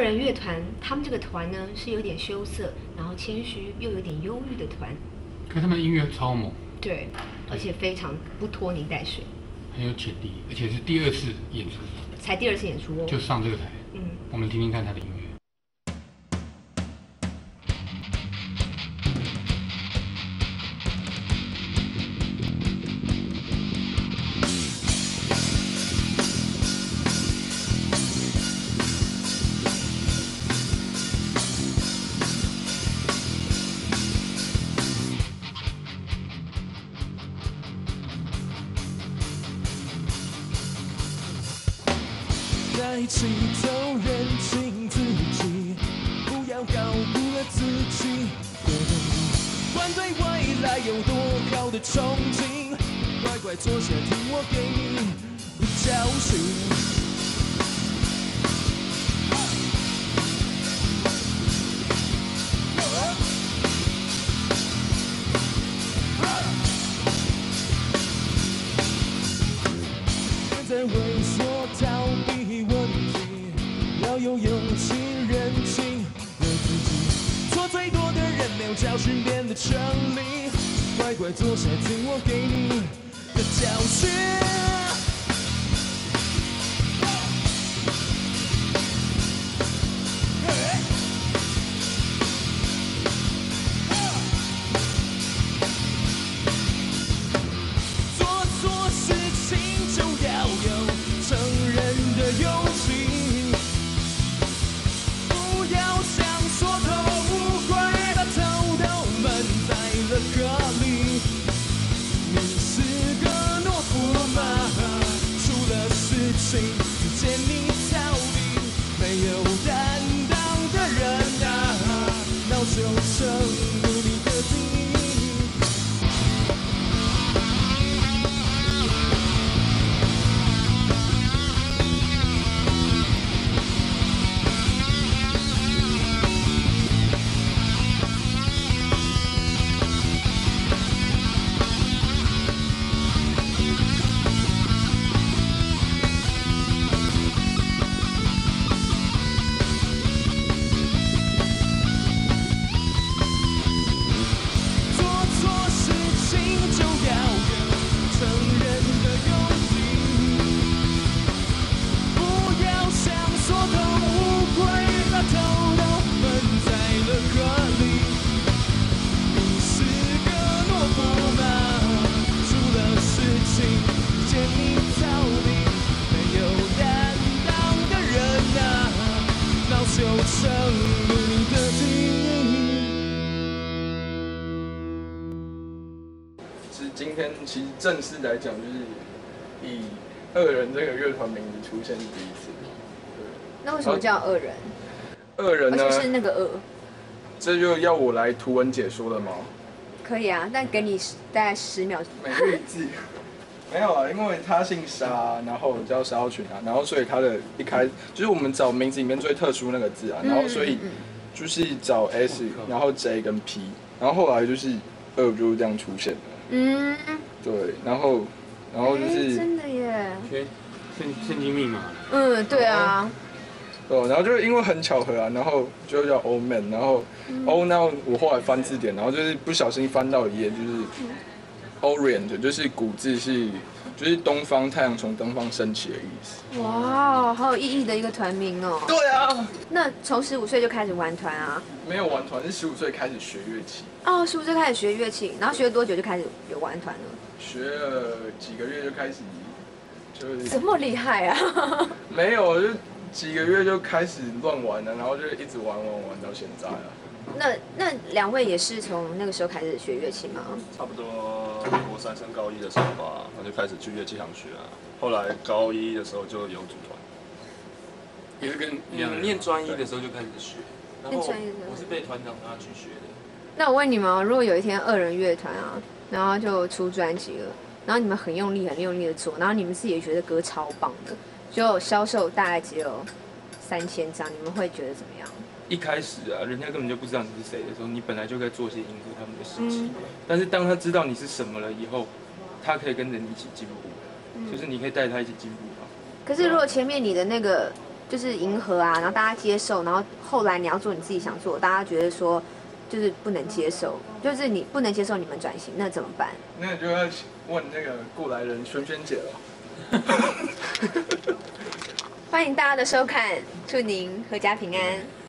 人乐团，他们这个团呢是有点羞涩，然后谦虚又有点忧郁的团。 可他们音乐超猛， 对，而且非常不拖泥带水， 很有潜力，而且是第2次演出， 才第2次演出哦， 就上这个台。我们听听看他的音乐。 在起头认清自己，不要高估了自己的能力。管对未来有多高的憧憬，乖乖坐下听我给你的教训。别再畏缩逃避问题，要有勇气认清了自己。错最多的人没有教训变得真理，乖乖坐下听我给你的教训。 今天其实正式来讲，就是以2人这个乐团名字出现是第一次。对。 那为什么叫2人 ？2人呢？ 而且是那个2。 这就要我来图文解说了吗？ 可以啊，但给你大概10秒。 每日一字。没有啊，因为他姓沙，然后叫沙浩群啊，然后所以他的一开就是我们找名字里面最特殊那个字啊，然后所以就是找 S， 然后 J 跟 P， 然后后来就是2就是这样出现的。对，然后就是真的耶， 现金密码。 对啊。 然后就是因为很巧合啊，然后就叫 Old Man， 然后那我后来翻字典，然后就是不小心翻到一页，就是 Orient， 就是古字是就是东方太阳从东方升起的意思。 哇，好有意义的一个团名哦。 对啊。 那从15岁就开始玩团啊？ 没有玩团，是15岁开始学乐器。 哦，15岁开始学乐器，然后学了多久就开始有玩团了？ 学了几个月就开始，就是这么厉害啊？ 没有，就几个月就开始乱玩了，然后就一直玩到现在了。 那2位也是从那个时候开始学乐器吗？ 差不多国3升高1的时候吧，我就开始去乐器行学啊。后来高1的时候就有组团， 也是跟念专一的时候就开始学，然后念专一的时候我是被团长拉去学的。 那我问你们哦，如果有一天2人乐团啊，然后就出专辑了，然后你们很用力的做，然后你们自己也觉得歌超棒的，就销售大概只有3000张，你们会觉得怎么样？ 一开始啊，人家根本就不知道你是谁的时候，你本来就该做些应付他们的事情。但是当他知道你是什么了以后，他可以跟着你一起进步，就是你可以带他一起进步嘛。 可是如果前面你的那个就是迎合啊，然后大家接受，然后后来你要做你自己想做，大家觉得说就是不能接受，就是你不能接受你们转型，那怎么办？ 那你就要问那个过来人萱萱姐了。 欢迎大家的收看，祝您阖家平安。